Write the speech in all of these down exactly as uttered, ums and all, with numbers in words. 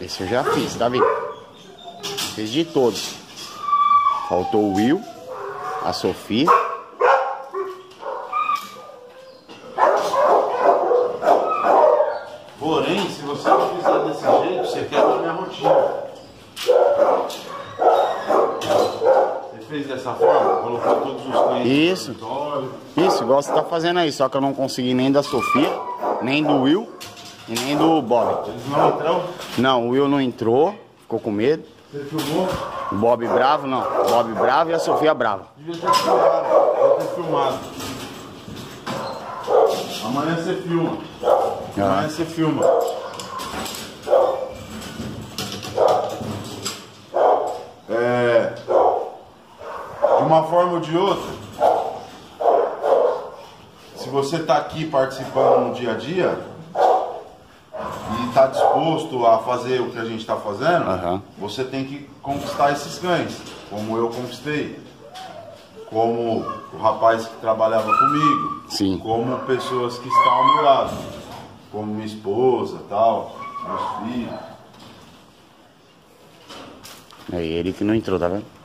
Esse eu já fiz, tá vendo? Fiz de todos. Faltou o Will, a Sofia. Porém, se você não fizer desse jeito, você quebra a minha rotina. Você fez dessa forma? Colocou todos os cães. Isso. Isso, igual você tá fazendo aí. Só que eu não consegui nem da Sofia, nem do Will e nem do Bob. Eles não entram? Não, o Will não entrou, ficou com medo. Você filmou? O Bob bravo, não. O Bob bravo e a Sofia brava. Devia ter filmado. Devia ter filmado. Amanhã você filma. Amanhã você filma. É, de uma forma ou de outra, se você está aqui participando no dia a dia e está disposto a fazer o que a gente está fazendo, Uhum. você tem que conquistar esses cães, como eu conquistei, como o rapaz que trabalhava comigo, Sim. como pessoas que estão ao meu lado, como minha esposa, tal, meus filhos. É ele que não entrou, tá vendo?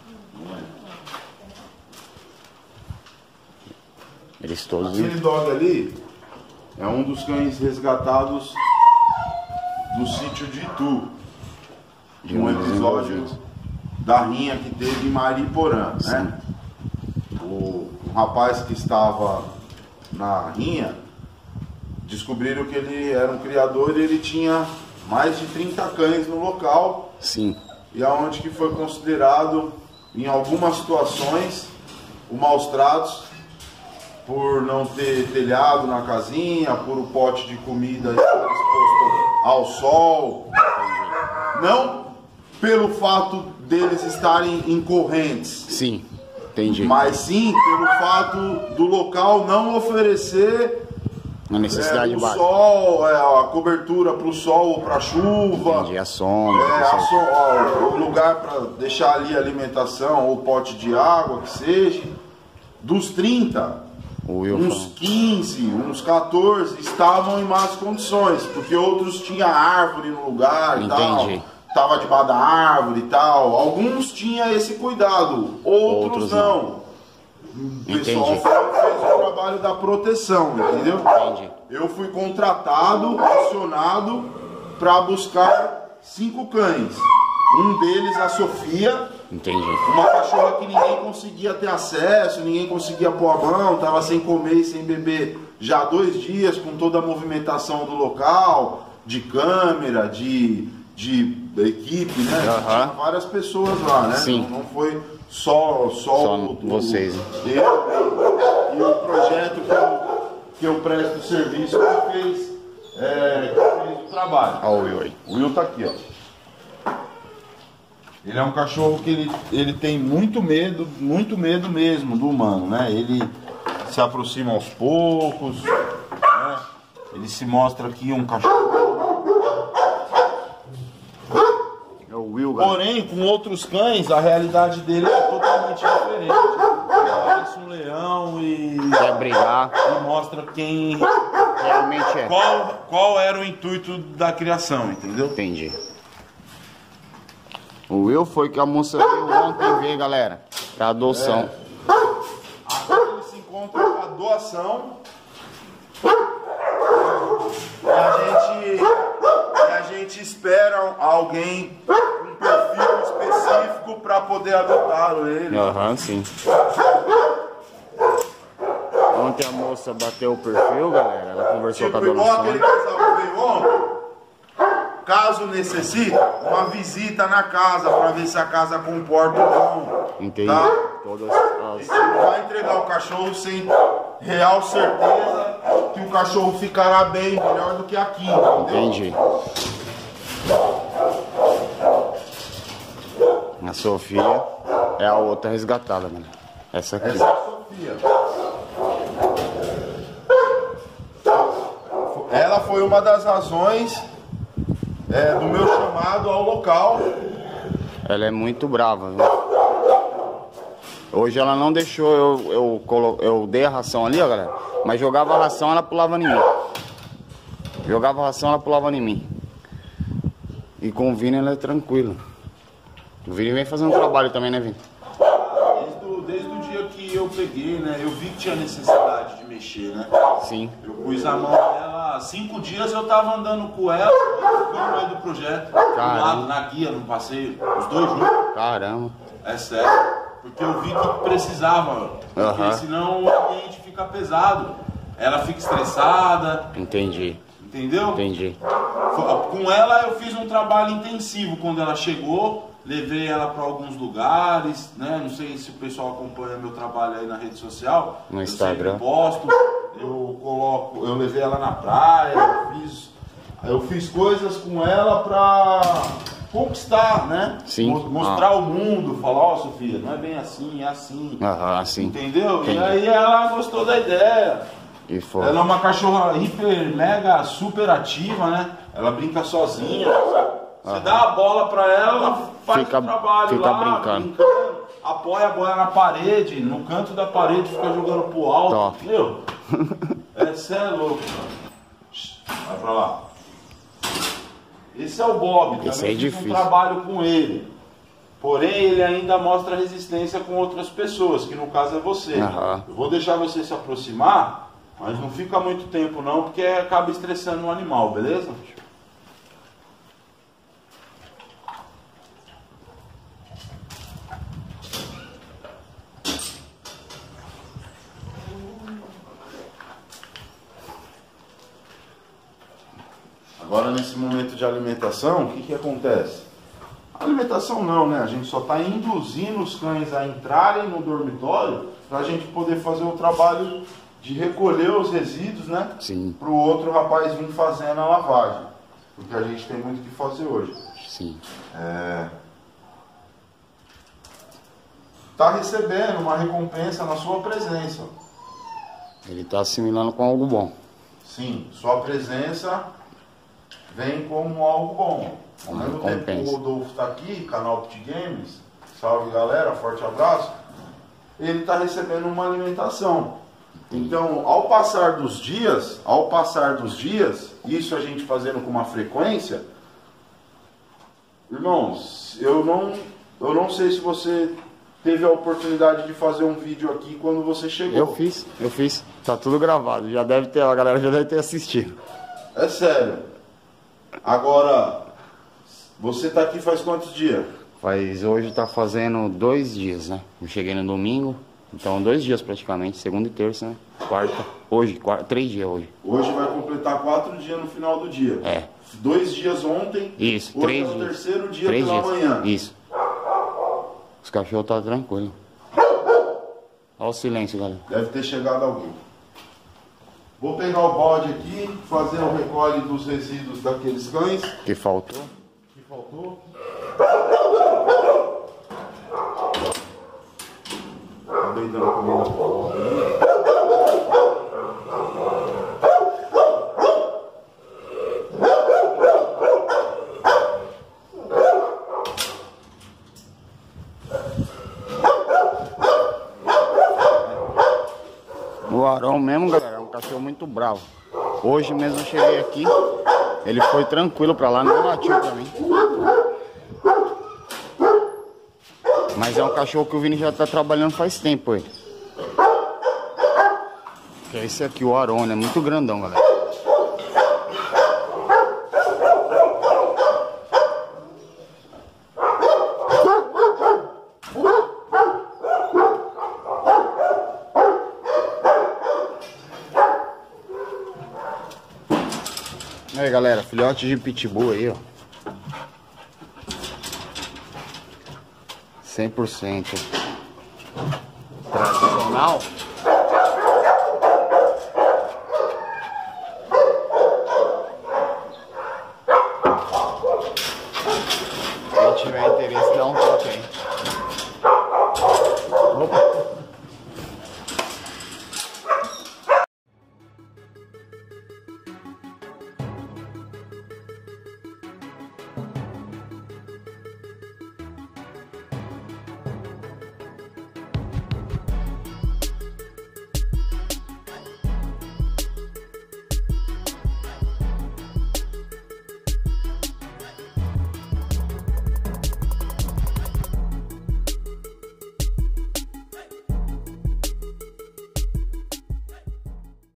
Eles todos. Aquele dog ali é um dos cães resgatados do sítio de Itu, de um episódio da rinha que teve em Mariporã, né? O, o rapaz que estava na rinha, descobriram que ele era um criador e ele tinha mais de trinta cães no local. Sim. E aonde que foi considerado, em algumas situações, o maus tratos, por não ter telhado na casinha, por o pote de comida estar exposto ao sol. Não pelo fato deles estarem em correntes. Sim, entendi. Mas sim pelo fato do local não oferecer A necessidade é, o básica. sol, é, a cobertura para o sol ou para a chuva. Entendi, a sombra. É, tudo a certo. so, ó, o lugar para deixar ali a alimentação ou pote de água, que seja. Dos trinta, O Will uns falou. quinze, uns quatorze estavam em más condições, porque outros tinham árvore no lugar e Entendi. tal. Tava debaixo da árvore e tal. Alguns tinham esse cuidado, outros, Outros não. não. O pessoal Entendi. fez o trabalho da proteção, entendeu? Entendi. Eu fui contratado, acionado para buscar cinco cães. Um deles, a Sofia, Entendi. uma cachorra que ninguém conseguia ter acesso, ninguém conseguia pôr a mão, estava sem comer e sem beber já há dois dias, com toda a movimentação do local, de câmera, de, de equipe, né? Aham. Tinha várias pessoas lá, né? Sim. Não, não foi só, só, Só o- vocês, né? eu e o projeto que eu, que eu presto serviço que fez, é, que fez o trabalho. Olha o Will aí. O Will tá aqui, ó. Ele é um cachorro que ele, ele tem muito medo, muito medo mesmo do humano, né? Ele se aproxima aos poucos, né? Ele se mostra aqui um cachorro. É o Will, galera. Porém, com outros cães, a realidade dele é totalmente diferente. Parece um leão e, Quer brigar. e mostra quem, Realmente é. qual, qual era o intuito da criação, entendeu? Entendi. O Will foi que a moça veio ontem ver, galera. Pra adoção. Aqui ele se encontra com a doação. E a gente, e a gente espera alguém, um perfil específico para poder adotá-lo. Ele. Aham, sim. Ontem a moça bateu o perfil, galera. Ela conversou Tipo, com a dona igual aquele Sônia. casal que veio ontem. Caso necessite, uma visita na casa para ver se a casa comporta ou não. Entendi. Tá? Todas A as... gente não vai entregar o cachorro sem real certeza que o cachorro ficará bem, melhor do que aqui, entendeu? Entendi. A Sofia é a outra resgatada, mano. Essa aqui. Essa é a Sofia. Ela foi uma das razões é, do meu chamado ao local. Ela é muito brava, viu? Hoje ela não deixou eu, eu, colo... eu dei a ração ali, ó, galera. Mas jogava a ração, ela pulava em mim. Jogava a ração, ela pulava em mim. E com o Vini ele é tranquilo. O Vini vem fazendo um trabalho também, né, Vini? Desde o, desde o dia que eu peguei, né? Eu vi que tinha necessidade de mexer, né? Sim. Eu pus a mão nela, cinco dias eu tava andando com ela, no meio do projeto, do lado, na guia, no passeio, os dois juntos. Caramba. É sério. Porque eu vi que precisava, porque Uhum. senão o ambiente fica pesado. Ela fica estressada. Entendi. Entendeu? Entendi. Com ela eu fiz um trabalho intensivo quando ela chegou, levei ela para alguns lugares, né? Não sei se o pessoal acompanha meu trabalho aí na rede social. No Instagram. Eu posto, eu coloco, eu levei ela na praia, eu fiz, eu fiz coisas com ela para conquistar, né? Sim. Mostrar ah. o mundo, falar, ó, oh, Sofia, não é bem assim, é assim. Aham, assim. Entendeu? Entendi. E aí ela gostou da ideia. E foi. Ela é uma cachorra hiper, mega, super ativa, né? Ela brinca sozinha. Você uhum. dá a bola pra ela, ela faz fica, o trabalho fica lá, brincando. brincando. Apoia a bola na parede, no canto da parede, fica jogando pro alto. Top. Entendeu? Essa é louco, mano. Vai pra lá. Esse é o Bob, também Esse é fiz difícil. um trabalho com ele. Porém, ele ainda mostra resistência com outras pessoas, que no caso é você. Uhum. Eu vou deixar você se aproximar, mas não fica muito tempo não, porque acaba estressando o animal, beleza? Agora nesse momento de alimentação, o que que acontece? Alimentação não, né? A gente só está induzindo os cães a entrarem no dormitório para a gente poder fazer o trabalho de recolher os resíduos, né? Sim. Para o outro rapaz vir fazendo a lavagem. Porque a gente tem muito o que fazer hoje. Sim. É... Tá recebendo uma recompensa na sua presença. Ele tá assimilando com algo bom. Sim, sua presença vem como algo bom. Ao mesmo tempo que o Rodolfo está aqui, canal Pit Games, salve galera, forte abraço, ele está recebendo uma alimentação. Então, ao passar dos dias, ao passar dos dias, isso a gente fazendo com uma frequência, irmãos, eu não, eu não sei se você teve a oportunidade de fazer um vídeo aqui quando você chegou. Eu fiz, eu fiz, tá tudo gravado, já deve ter, a galera já deve ter assistido. É sério. Agora, você tá aqui faz quantos dias? Faz, hoje tá fazendo dois dias, né? Eu cheguei no domingo, então dois dias praticamente, segunda e terça, né? Quarta, hoje, quarta, três dias hoje. Hoje vai completar quatro dias no final do dia. É. Dois dias ontem, isso, hoje três é o dias. terceiro dia três pela dias. manhã. Isso. Os cachorros tá tranquilo. Olha o silêncio, galera. Deve ter chegado alguém. Vou pegar o bode aqui, fazer o recolhe dos resíduos daqueles cães. Que faltou? Que faltou. Acabei dando comida pro bode ali. O Arão mesmo, galera, é um cachorro muito bravo. Hoje mesmo eu cheguei aqui, ele foi tranquilo pra lá, não latiu pra mim. Mas é um cachorro que o Vini já tá trabalhando faz tempo aí. Que é esse aqui, o Arão, é muito grandão, galera. Aí galera, filhote de pitbull aí, ó. cem por cento tradicional.